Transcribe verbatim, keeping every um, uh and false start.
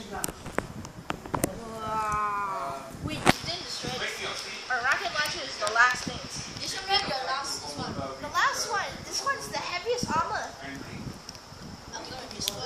Wow. We didn't destroy it. Our rocket launcher is the last thing. This one, the last one. The last one. This one's the heaviest armor. I'm gonna destroy